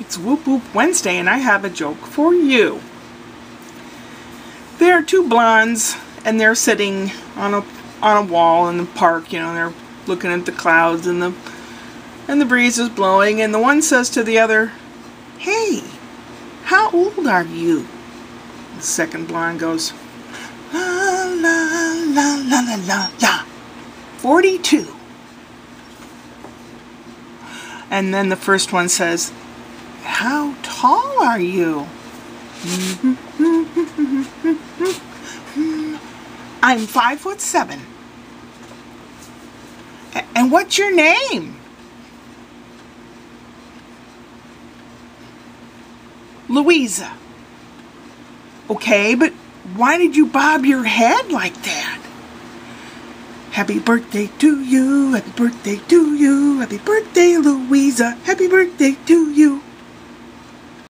It's Woop Woop Wednesday, and I have a joke for you. There are two blondes, and they're sitting on a wall in the park. You know, they're looking at the clouds, and the breeze is blowing. And the one says to the other, "Hey, how old are you?" The second blonde goes, "La la la la la la la, 42." And then the first one says, "How tall are you?" "I'm 5'7". "And what's your name?" "Louisa." "Okay, but why did you bob your head like that?" "Happy birthday to you, happy birthday to you, happy birthday, Louisa, happy birthday to you."